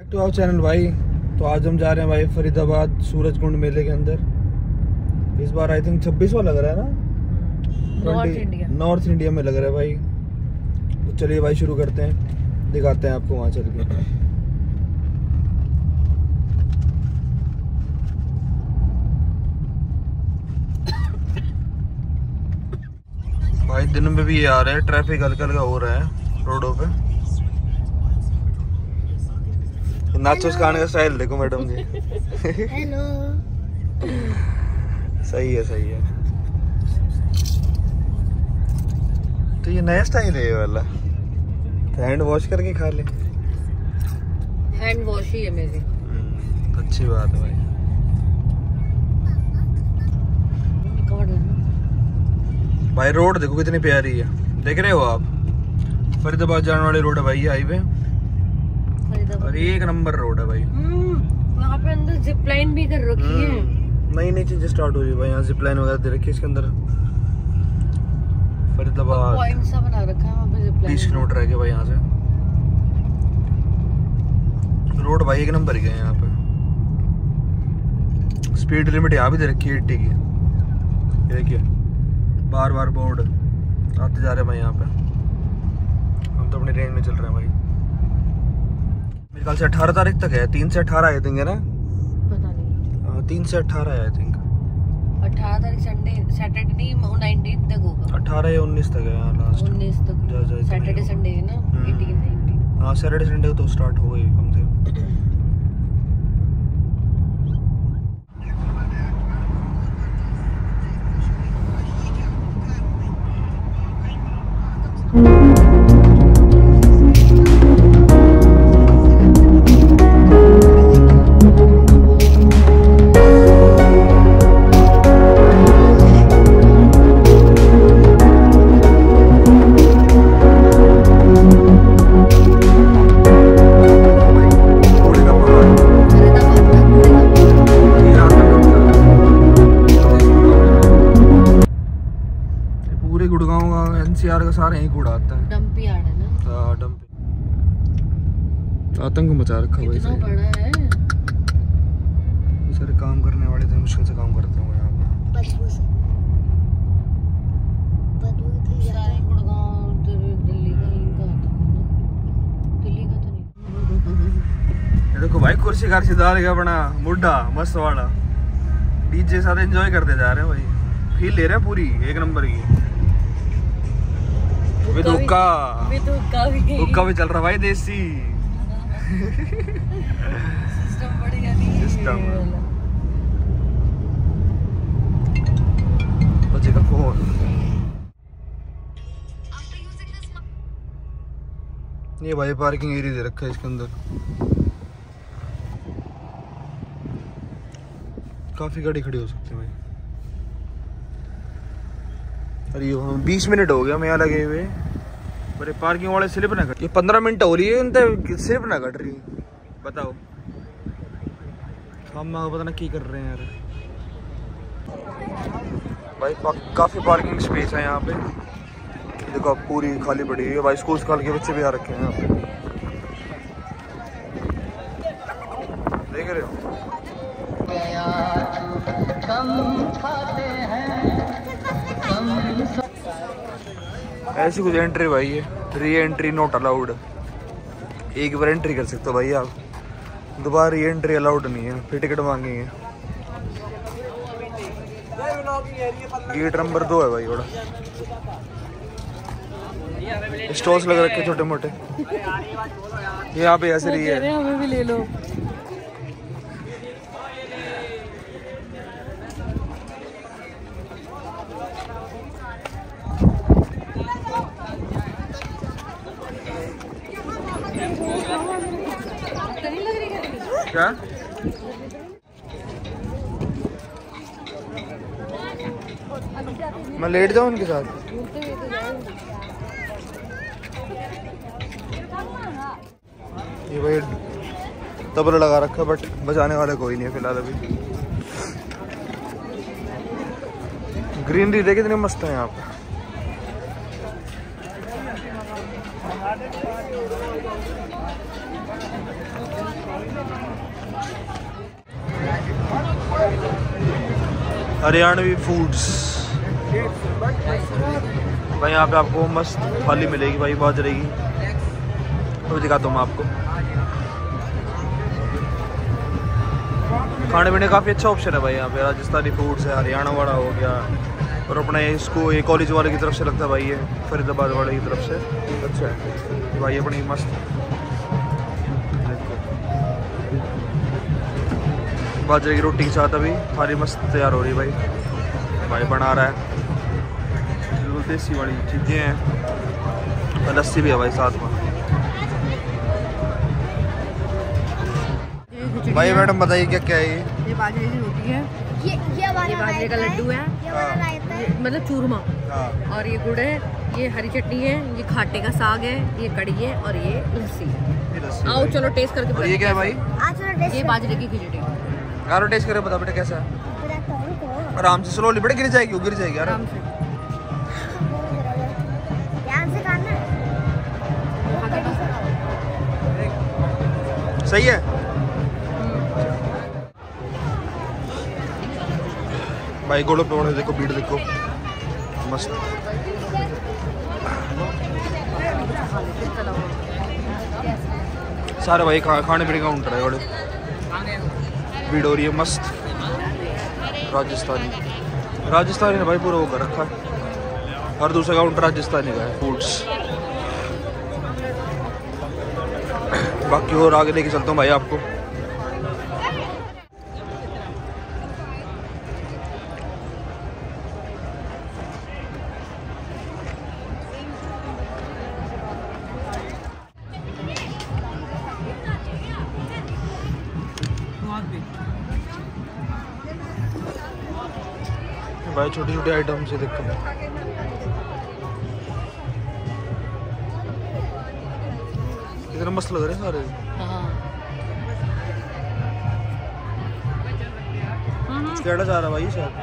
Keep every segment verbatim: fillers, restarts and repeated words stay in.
To our channel भाई। तो आज हम जा रहे हैं भाई फरीदाबाद सूरजकुंड मेले के अंदर। इस बार आई थिंक छब्बीसवां लग रहा है ना, नॉर्थ इंडिया नॉर्थ इंडिया में लग रहा है भाई। तो चलिए भाई शुरू करते हैं, दिखाते हैं आपको वहाँ चल के। भाई दिन में भी ये आ रहा है, ट्रैफिक हल्का हल्का हो रहा है रोडों पे। नाचोस खाने का स्टाइल देखो मैडम जी। हेलो। सही है सही है। तो ये नया स्टाइल है ये वाला, हैंड वॉश करके खा ले। हैंड वॉश ही है मेरी। तो अच्छी बात है भाई। भाई रोड देखो कितनी प्यारी है, देख रहे हो आप? फरीदाबाद जाने वाली रोड है भाई ये हाईवे, और एक नंबर रोड है भाई। यहाँ पे अंदर जिप लाइन भी कर रखी है। नई नई चीजें स्टार्ट हो रही है भाई, यहाँ जिप लाइन वगैरह दे रखी है इसके अंदर। फरीदाबाद पॉइंट सा बना रखा है वहाँ पे जिप लाइन। बीस किलोमीटर है भाई यहाँ से। रोड भाई एक नंबर की है यहाँ पे। स्पीड लिमिट यहाँ भी दे रखी है एट्टी की। देखिए बार बार बोर्ड आते जा रहे हैं भाई यहाँ पे। हम तो अपनी रेंज में चल रहे हैं भाई। मेरे ख्याल से अठारह तारीख तक है, तीन से अठारह आई थिंक है ना? पता नहीं। तीन से अठारह है आई थिंक। अठारह तारीख संडे सैटरडे नहीं, नाइनटीन तक होगा। अठारह या उन्नीस तक है लास्ट। उन्नीस तक सैटरडे संडे है ना, एटीन नाइनटीन। हाँ सैटरडे संडे तो स्टार्ट हो गई कम से कम। गुड़गांव का एनसीआर का सारा यही कूड़ा आता है। डंप यार्ड है ना? हाँ डंप। आतंक मचा रखा भाई। कितना बड़ा है। सारे काम करने वाले थे, मुश्किल से काम करते होंगे यहाँ पे। सारे गुड़गांव दिल्ली का ही का आता है ना, दिल्ली का तो नहीं। ये देखो भाई कुर्सी कार डाल के अपना मुड्ढा मस्त वाला डीजे साथ एंजॉय करते जा रहे हैं भाई। फील ले रहे हैं पूरी एक नंबर की। विद हुक्का विद हुक्का भी हुक्का भी चल रहा भाई देसी। सिस्टम बढ़िया नहीं है। सिस्टम बच्चे का फोन। ये भाई पार्किंग एरिया दे रखा है इसके अंदर। काफी गाड़ी खड़ी हो सकती है भाई। अरे बीस मिनट हो गया मैं यहाँ लगे हुए। अरे पार्किंग वाले स्लिप ना कट। ये पंद्रह मिनट हो रही है उनते स्लिप ना कट रही। बताओ हम पता ना की कर रहे हैं यार भाई। काफी पार्किंग स्पेस है यहाँ पे। देखो अब पूरी खाली पड़ी है भाई। स्कूल खाल के बच्चे भी आ रखे हैं यहाँ पे, देख रहे हो? ऐसी कुछ एंट्री भाई है, री एंट्री नॉट अलाउड। एक बार एंट्री कर सकते हो भाई आप, दोबारा री एंट्री अलाउड नहीं है, फिर टिकट मांगेंगे। गेट नंबर दो है भाई। बड़ा स्टॉल्स लग रखे छोटे मोटे यहाँ पे। ऐसे रही है, हमें भी ले लो। क्या मैं लेट जाऊँ उनके साथ? ये भाई तबला लगा रखा है, बट बजाने वाला कोई नहीं है फिलहाल अभी। ग्रीनरी देखे कितनी मस्त है यहाँ पे। हरियाणवी फूड्स भाई। यहाँ पे आपको मस्त थाली मिलेगी भाई, बाजरे की। तो दिखाता हूँ मैं आपको। खाने पीने काफ़ी अच्छा ऑप्शन है भाई यहाँ पे। राजस्थानी फूड्स है, हरियाणा वाला हो गया, और अपना इसको ये कॉलेज वाले की तरफ से लगता है भाई, ये फरीदाबाद वाले की तरफ से अच्छा है भाई। अपनी मस्त बाजरे की रोटी के साथ अभी थाली मस्त तैयार हो रही है भाई। भाई बना रहा है, बिल्कुल देसी वाली चीज़ें हैं। लस्सी भी है भाई साथ में। भाई मैडम बताइए क्या क्या है ये? ये बाजरे की रोटी है, ये ये वाला ये बाजरे का लड्डू है, ये वाला रायता है, ये मतलब चूरमा, हाँ। और ये गुड़ है, ये हरी चटनी है, ये खाटे का साग है, ये कड़ी है, और ये लस्सी है। ये लस्सी आओ भाई। चलो टेस्ट करके और ये क्या है भाई? आज थोड़ा टेस्ट ये बाजरे की खिचड़ी। यार टेस्ट करे बता बेटा कैसा है? बताता हूं तो आराम से स्लोली बेटा, गिर जाएगी, गिर जाएगी यार। आराम से ध्यान से खाना है। खा के टेस्ट। सही है भाई। गोड़ों पे ओढ़े देखो, भीड़ देखो मस्त। सारे भाई खा, खाने पीने का काउंटर है, बड़े भीड़ हो रही है मस्त। राजस्थानी राजस्थानी ने भाई पूरा वो कर रखा है। हर दूसरा काउंटर राजस्थानी का है फूड्स। बाकी और आगे लेके चलता हूँ भाई आपको। भाई छोटे छोटे आइटम से देखो, कितना मस्त लग रहे हैं सारे। केड़ा जा रहा भाई शायद।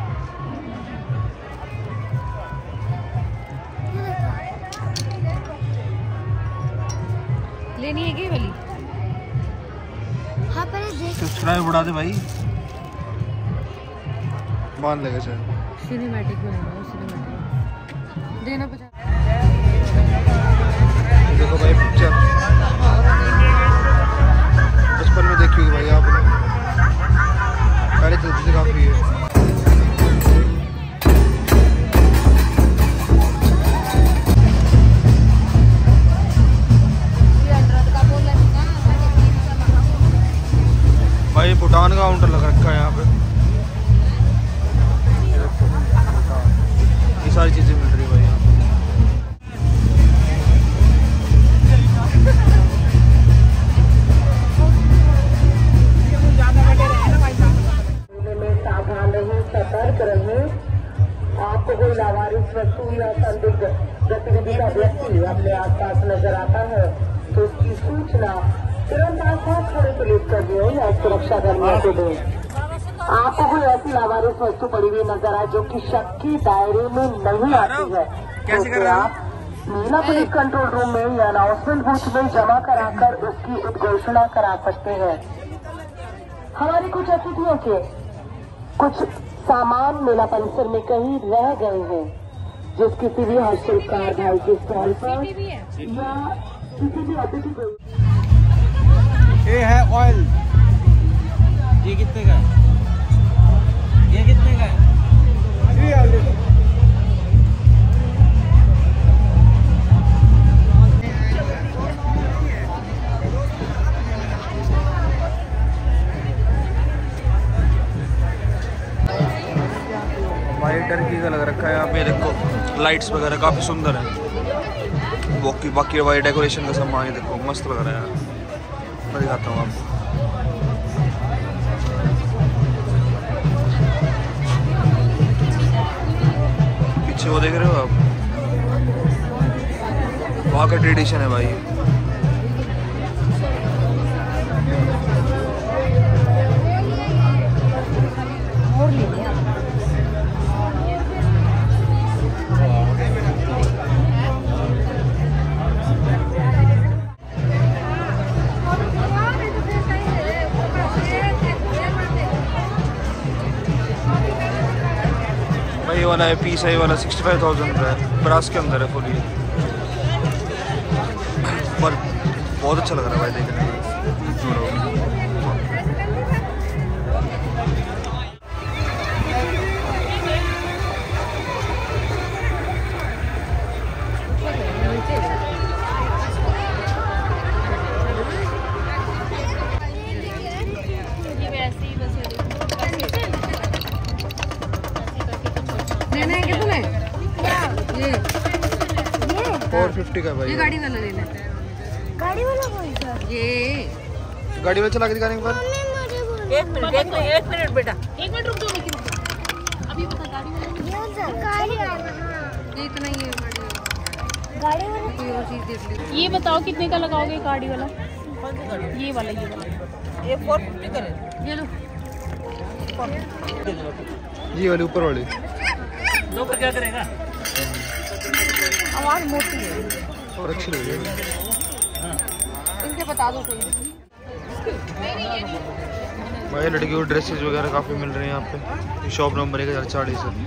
लेनी है क्या वाली? हाँ पहले देख। सब्सक्राइब बढ़ा दे भाई, मान लेगा शायद। सिनेमैटिक बनेगा, सिनेमैटिक देना पचास। देखो भाई पिक्चर बचपन में देखी होगी भाई आपने, पहले चलती थी काफी है। भाई भूटान का काउंटर लग रखा है यहाँ पे। ये सारी चीजें मिल रही है भाई यहाँ पे। सावधान रहें, सतर्क रहें। आपको कोई लावारिस वस्तु या संदिग्ध गतिविधि का व्यक्ति अपने आसपास नजर आता है तो उसकी सूचना तुरंत आसपास खड़े पुलिस कर्मियों या सुरक्षा कर्मियों को दें। आपको कोई ऐसी लावारिस वस्तु पड़ी हुई नजर आए जो कि शक के दायरे में नहीं आती है तो फिर आप नीला पुलिस कंट्रोल रूम में या अनाउंसमेंट बूथ में जमा कराकर उसकी उद्घोषणा करा सकते हैं। हमारे कुछ अतिथियों के कुछ सामान मेला परिसर में कहीं रह गए हैं, जिस किसी भी हॉस्टल कार भाई के स्टॉल पर या किसी भी अतिथि को। ये है ऑयल, ये कितने का है? ये कितने का है? भाई टर्की का लग रखा है यहाँ पे। देखो लाइट्स वगैरह काफ़ी सुंदर है। बाकी बाकी भाई डेकोरेशन का सामान देखो मस्त लग रहा है। मैं दिखाता हूँ आपको। पीछे वो देख रहे हो आप, वहाँ का ट्रेडिशन है भाई। और ले लिया। ये वाला है पीस है, ये वाला सिक्सटी फाइव थाउजेंड का है, ब्रास के अंदर है फुल ये, पर बहुत अच्छा लग रहा है भाई देखने में। फोर फिफ्टी का भाई, ये गाड़ी वाला लेना है। गाड़ी वाला कौन सा? ये गाड़ी में चला के दिखाने के बाद एक मिनट एक मिनट एक मिनट बेटा एक मिनट रुक जाओ, लेकिन अभी बता गाड़ी वाला ये कौन सा? गाड़ी वाला। हाँ। ये इतना ही है गाड़ी वाला कोई और चीज देख ली। ये बताओ कितने का लगाओगे गाड़ी वाला? ये वाला ये वाला ये फोर फिफ्टी का ये लो। ये वाली ऊपर वाली दो पर क्या करेगा? आवाज मोटी है। और अच्छी लग रही है। इनके बता दो कोई। भाई लड़कियों को ड्रेसेस वगैरह काफ़ी मिल रहे हैं यहाँ पे। ये शॉप नंबर एक हज़ार चालीस है।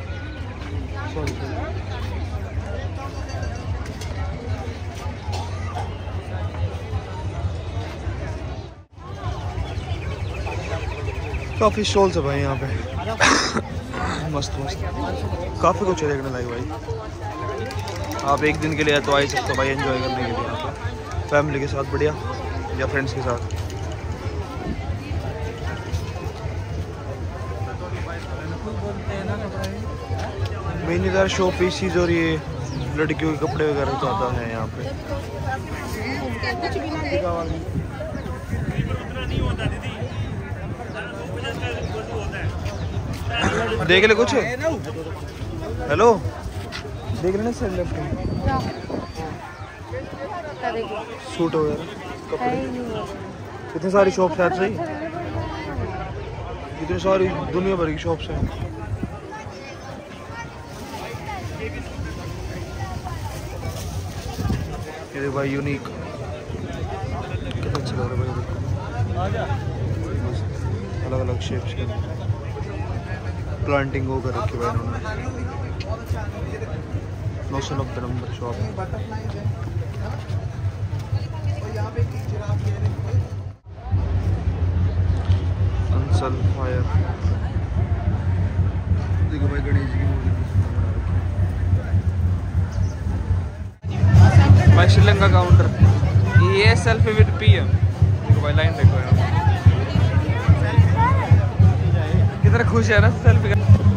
काफ़ी स्टॉल्स है भाई यहाँ पे। मस्त मस्त काफ़ी कुछ है देखने लायक भाई। आप एक दिन के लिए तो आ ही सकते हो भाई एंजॉय करने के लिए यहाँ पे, फैमिली के साथ बढ़िया या फ्रेंड्स के साथ। मेन इधर शो पीसीज और ये लड़कियों के कपड़े वगैरह ज़्यादा हैं यहाँ पे। देख ले कुछ, हेलो देख लेना सर लेफ्ट में सूट वगैरह कपड़े, कितनी सारी शॉप्स हैं सही, कितनी सारी दुनिया भर की शॉप्स हैं। ये भाई यूनिक कितना अच्छा लग रहा है भाई, अलग अलग शेप्स के प्लांटिंग वो कर रखी भाई इन्होंने। नौ सौ नब्बे नंबर शॉप। अंसल फायर देखो भाई, गणेश जी की मूर्ति भाई। श्रीलंका काउंटर ये सेल्फी विद पीएम। देखो भाई लाइन देखो यार, कितना खुश है ना सेल्फी का।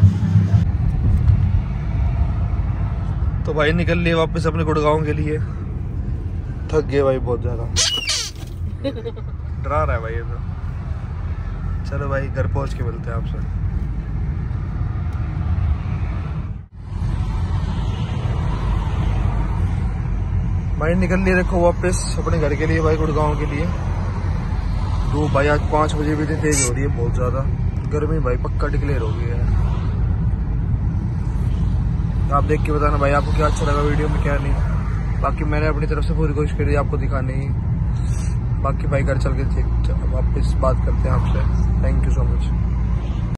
तो भाई निकल लिए वापस अपने गुड़गांव के लिए। थक गए भाई बहुत ज्यादा, डरा रहा है भाई ये तो। चलो भाई घर पहुंच के मिलते हैं आपसे। भाई निकल लिए देखो वापस अपने घर के लिए भाई, गुड़गांव के लिए। धूप भाई आज पाँच बजे भी तेज हो रही है बहुत ज्यादा, गर्मी भाई पक्का डिक्लेयर हो गई है। आप देख के बताना भाई आपको क्या अच्छा लगा वीडियो में क्या नहीं। बाकी मैंने अपनी तरफ से पूरी कोशिश करी आपको दिखाने की। बाकी भाई घर चल के वापस बात करते हैं आपसे। Thank you so much.